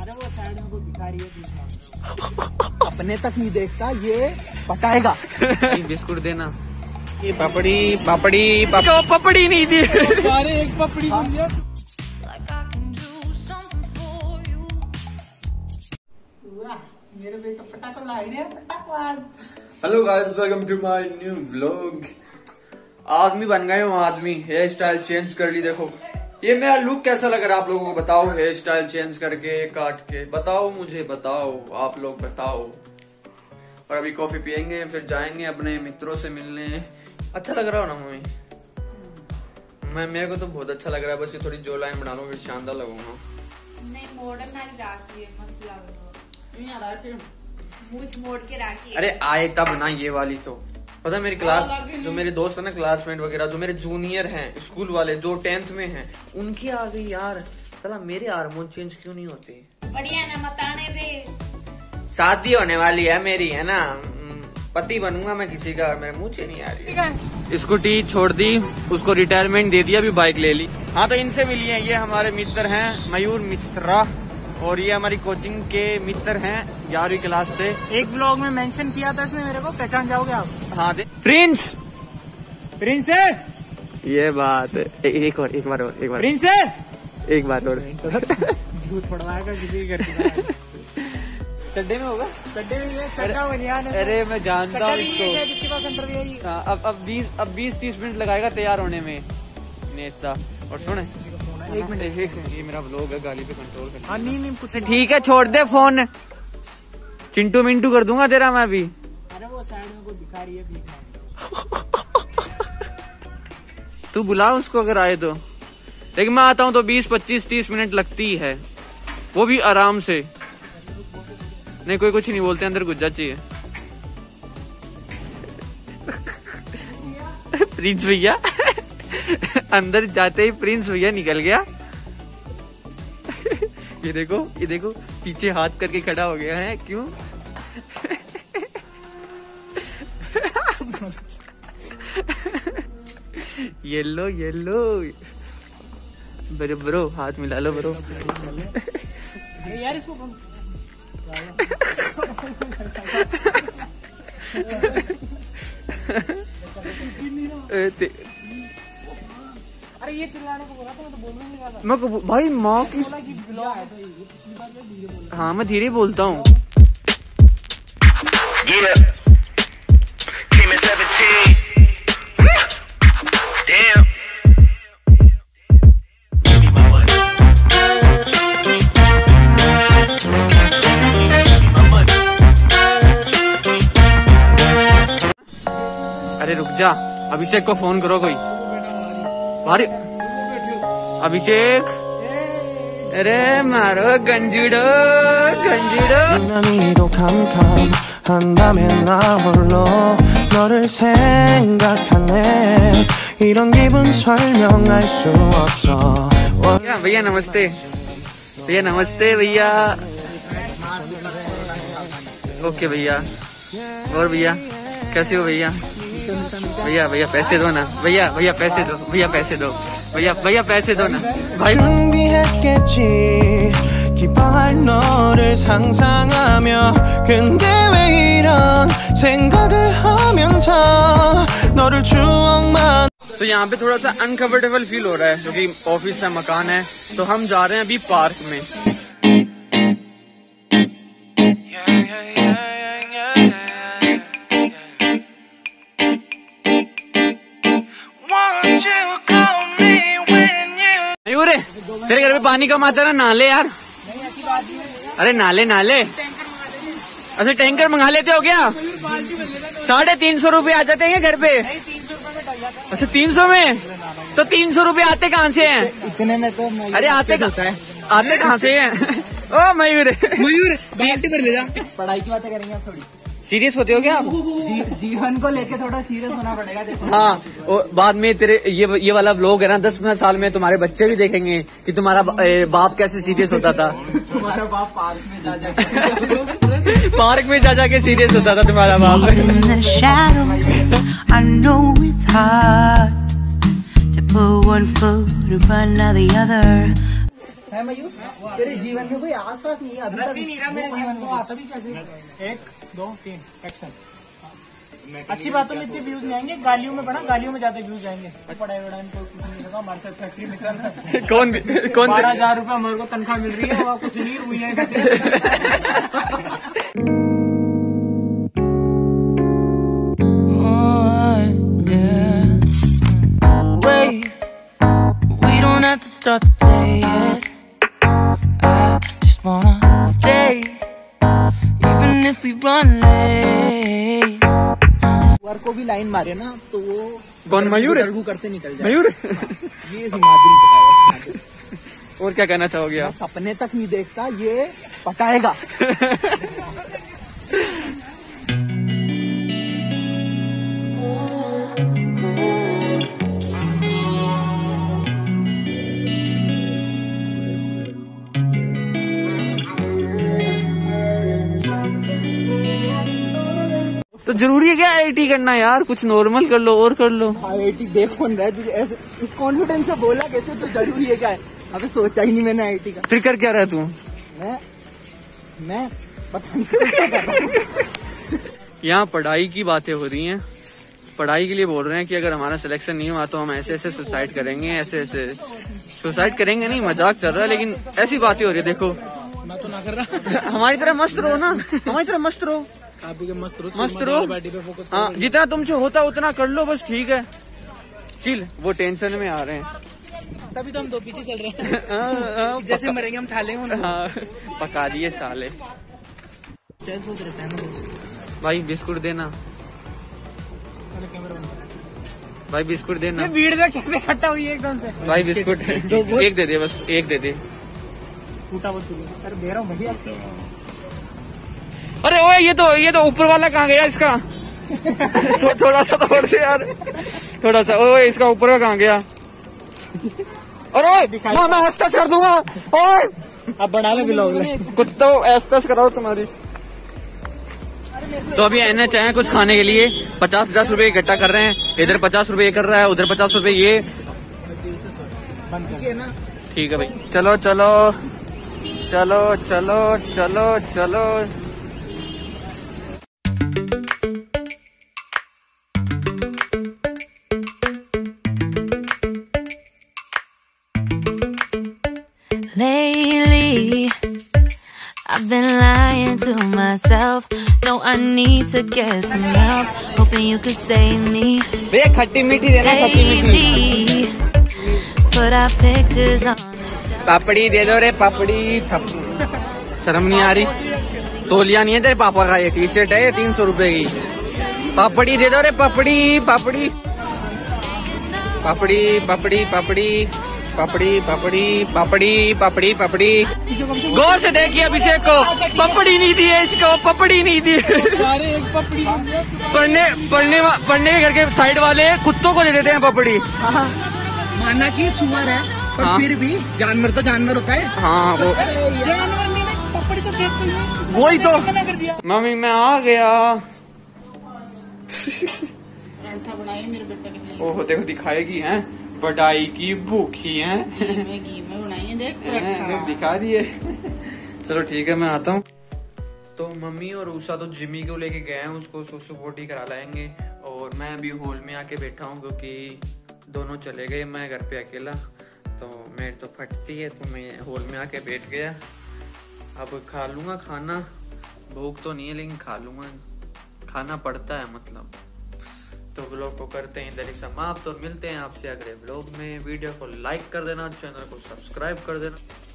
अरे वो साइड में कोई भिखारी है, अपने तक नहीं देखता, ये पटाएगा। बिस्कुट देना। ये पपड़ी पपड़ी पपड़ी नहीं दी। अरे एक पपड़ी दिया। मेरे बेटा पटाखा ला रहे हैं, पटाखा। Hello guys, welcome to my new vlog. आदमी बन गए हूँ, आदमी। हेयर स्टाइल चेंज कर ली। देखो ये मेरा लुक कैसा लग रहा है आप लोगों को बताओ। हेयर स्टाइल चेंज करके काट के बताओ, मुझे बताओ, आप लोग बताओ। और अभी कॉफी पियेंगे, फिर जाएंगे अपने मित्रों से मिलने। अच्छा लग रहा हो ना मम्मी? मेरे को तो बहुत अच्छा लग रहा है। बस ये थोड़ी जो लाइन बना लो, फिर शानदार लगूंगा। नहीं मॉडर्न वाली राखी है, मस्त लग रहा है। मूछ मोड़ के राखी। अरे आए तब ना ये वाली तो पता है। मेरी क्लास जो मेरे दोस्त है ना, क्लासमेट वगैरह, जो मेरे जूनियर हैं स्कूल वाले, जो 10th में हैं, उनकी आ गई यार। चला मेरे हार्मोन चेंज क्यों नहीं होते? बढ़िया ना, बताने दे। शादी होने वाली है मेरी, है ना, पति बनूंगा मैं किसी का। मेरे मुंह से नहीं आ रही। स्कूटी छोड़ दी, उसको रिटायरमेंट दे दिया, अभी बाइक ले ली। हाँ तो इनसे मिलिए, ये हमारे मित्र हैं मयूर मिश्रा, और ये हमारी कोचिंग के मित्र हैं 11वीं क्लास से। एक ब्लॉग में मेंशन किया था इसने मेरे को, पहचान जाओगे आप? हाँ दे प्रिंस। प्रिंस है ये बात है। एक बार प्रिंस है। एक बात और झूठ पड़वाएगा किसी के घर की। चड्डे में होगा, चड्डे में ये चड्डा बनियान है। अरे मैं जानता हूँ इसको। जिसके पास अंडरवियर है ये। अब 20-30 मिनट लगाएगा तैयार होने में नेता। और सुने एक मिनट, ये मेरा व्लॉग है, गाली पे कंट्रोल कर। हाँ नहीं कुछ ठीक है, छोड़ दे फोन। चिंटू मिंटू कर दूंगा तेरा मैं भी। अरे वो साइड में कोई भिखारी है, भीख तू बुला उसको अगर आए तो। लेकिन मैं आता हूँ तो 20-25-30 मिनट लगती है, वो भी आराम से। नहीं कोई कुछ नहीं बोलते, अंदर घुस जा चाहिए। प्रिंस भैया अंदर जाते ही प्रिंस भैया निकल गया। ये देखो पीछे हाथ करके खड़ा हो गया है। क्यों? येलो ब्रो हाथ मिला लो ब्रो। यार इसको अरे ये चिल्लाने को बोला था, मैं तो बोलने नहीं रहा था। मैं भाई माँ की हाँ मैं धीरे बोलता हूँ। अरे रुक जा, अभिषेक को फोन करो कोई। भारी अभिषेक, अरे मारो गंजुड़ो 유난히도 캄캄한다면 나 홀로 너를 생각하네 이런 기분 설명할 수 없어. भैया नमस्ते। भैया ओके भैया। और भैया कैसे हो भैया? भैया पैसे दो ना। भैया पैसे दो ना भाई। 준비했겠지 기뻐할 너를 상상하며 근데 왜 이런 생각을 하면서 너를 추억만। तो यहाँ पे थोड़ा सा अनकंफर्टेबल फील हो रहा है, क्योंकि ऑफिस है, मकान है, तो हम जा रहे हैं अभी पार्क में। मयूर तेरे घर पे पानी कम आता है ना, नाले यार। अरे नाले अच्छा टैंकर मंगा लेते हो क्या? 350 रुपए आ जाते हैं घर पे? अच्छा 300 में? तो 300 रुपए आते कहाँ से हैं? इतने में तो अरे आते कहाँ से हैं? ओ मयूर बाल्टी पर ले जा। पढ़ाई की बातें करेंगे आप थोड़ी। सीरियस होते हो क्या आप? जीवन को लेके थोड़ा सीरियस होना पड़ेगा। देखो हाँ, और बाद में तेरे ये वाला व्लॉग है ना, 10 साल में तुम्हारे बच्चे भी देखेंगे कि तुम्हारा बाप कैसे सीरियस होता था। तुम्हारा बाप पार्क में जा जाके सीरियस होता था तुम्हारा बाप। है मयूर, तेरे जीवन में कोई आसपास नहीं है अभी तक। नहीं रहा मेरे जीवन को आशा भी कैसे। 1 2 3 एक्शन। अच्छी बातों में इतने व्यूज नहीं आएंगे, गालियों में बना, गालियों में ज्यादा व्यूज आएंगे। पढ़ाई वढ़ाई को कुछ नहीं लगा, हमारे साथ फैक्ट्री में चल रहा है। कौन 12,000 रुपए हमारे को तनख्वाह मिल रही है, वहाँ कुछ नहीं हुई है। To start the day yet. I just wanna stay, even if we run late. वर को भी लाइन मारे ना तो वो कौन मयूर है? गरगू करते निकल जाए। मयूर ये हिमाद्री पटाएगा। और क्या कहना चाहोगे आप? सपने तक नहीं देखता, ये पटाएगा। तो जरूरी है क्या IIT करना यार? कुछ नॉर्मल कर लो और कर लो। IIT देख कौन रहा है तुझे ऐसे इस कॉन्फिडेंस से बोला कैसे? तो जरूरी है क्या है? अबे सोचा ही नहीं मैंने IIT का। फिर कर क्या रहा तू? मैं पता नहीं क्या कर रहा हूँ। यहाँ पढ़ाई की बातें हो रही हैं। पढ़ाई के लिए बोल रहे हैं कि अगर हमारा सिलेक्शन नहीं हुआ तो हम ऐसे ऐसे सुसाइड करेंगे, ऐसे ऐसे सुसाइड करेंगे। नहीं, मजाक चल रहा है, लेकिन ऐसी बातें हो रही है। देखो मैं तो ना कर रहा। हमारी तरह मस्त रहो ना, हमारी तरह मस्त रहो, आप भी मस्त मस्त रहो। हाँ, जितना तुमसे होता उतना कर लो, बस ठीक है। चिल, वो टेंशन में आ रहे हैं, तभी तो हम दो पीछे चल रहे हैं। जैसे मरेंगे हम थाले में। हाँ, पका दिए साले। भाई बिस्कुट देना, भाई बिस्कुट देना। भीड़ देख कैसे इकट्ठा हुई है एकदम से। भाई बिस्कुट एक दे दे, बस एक दे दे। टूटा वो अरे दे रहा हूँ भैया। अरे ओए, ये तो ऊपर वाला कहाँ गया इसका? तो थोड़ा सा तो और से यार, थोड़ा सा। ओए, इसका ऊपर का कहाँ गया? अरे मैं एस्टस कर दूंगा। ओए अब बना ले ब्लॉग। कुत्तो एस्टस कराओ तुम्हारी। तो अभी NH आए कुछ खाने के लिए। 50-50 रुपए इकट्ठा कर रहे हैं। इधर 50 रुपए कर रहा है, उधर 50 रुपए ये। ठीक है भाई, चलो चलो चलो चलो चलो चलो। Lately, I've been lying to myself. No, I need to get some help. Hoping you could save me. वे खट्टी मीठी देना, खट्टी मीठी। Put our pictures on. पापड़ी दे दो रे, पापड़ी। शर्म नहीं आ रही? तोलिया नहीं है तेरे पापा का, ये टी-शर्ट है 300 रुपए की। पापड़ी दे दो रे, पापड़ी पापड़ी पापड़ी पापड़ी पापड़ी पापड़ी पापड़ी पापड़ी पापड़ी पापड़ी। गौर से देखिए अभिषेक को, पपड़ी नहीं दी है इसको, पपड़ी नहीं दी। पढ़ने के घर के साइड वाले कुत्तों को दे देते हैं पपड़ी। माना कि सुअर है, पर हाँ। फिर भी जानवर तो जानवर होता है। हाँ, वो पपड़ी तो देखते ही वही तो। मना कर दिया। मम्मी मैं आ गया। पराठा बनाए मेरे बेटे के लिए। ओह देखो, दिखाएगी हैं, पढ़ाई की भूखी हैं। घी में बनाई है, देख दिखा दिए। चलो ठीक है, मैं आता हूँ। तो मम्मी और उषा तो जिमी को लेके गए हैं, उसको सुसु पोटी करा लाएंगे। और मैं अभी हॉल में आके बैठा हूँ, क्योंकि दोनों चले गए, मैं घर पे अकेला। तो मेरी तो फटती है, तो मैं हॉल में आके बैठ गया। अब खा लूँगा खाना। भूख तो नहीं है, लेकिन खा लूँगा, खाना पड़ता है मतलब। तो व्लॉग को करते हैं इधर ही समाप्त, और मिलते हैं आपसे अगले व्लॉग में। वीडियो को लाइक कर देना, चैनल को सब्सक्राइब कर देना।